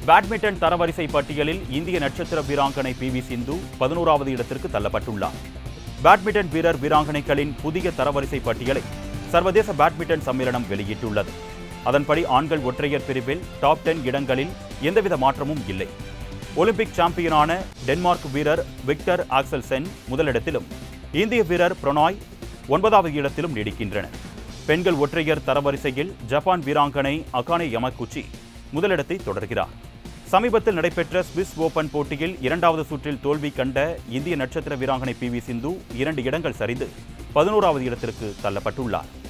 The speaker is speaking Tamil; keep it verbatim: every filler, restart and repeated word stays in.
பேட்மிண்டன் தரவரிசை பட்டியலில் இந்திய நட்சத்திர வீராங்கனை பி வி சிந்து பதினோராவது இடத்திற்கு தள்ளப்பட்டுள்ளார். பேட்மிண்டன் வீரர் வீராங்கனைகளின் புதிய தரவரிசை பட்டியலை சர்வதேச பேட்மிண்டன் சம்மேளனம் வெளியிட்டுள்ளது. அதன்படி ஆண்கள் ஒற்றையர் பிரிவில் டாப் டென் இடங்களில் எந்தவித மாற்றமும் இல்லை. ஒலிம்பிக் சாம்பியனான டென்மார்க் வீரர் விக்டர் ஆக்சல்சென் முதலிடத்திலும் இந்திய வீரர் பிரணாய் ஒன்பதாவது இடத்திலும் நீடிக்கின்றனர். பெண்கள் ஒற்றையர் தரவரிசையில் ஜப்பான் வீராங்கனை அகானே யமகுச்சி முதலிடத்தை தொடர்கிறார். சமீபத்தில் நடைபெற்ற ஸ்விஸ் ஓபன் போட்டியில் இரண்டாவது சுற்றில் தோல்வி கண்ட இந்திய நட்சத்திர வீராங்கனை பி வி சிந்து இரண்டு இடங்கள் சரிந்து பதினோராவது இடத்திற்கு தள்ளப்பட்டுள்ளார்.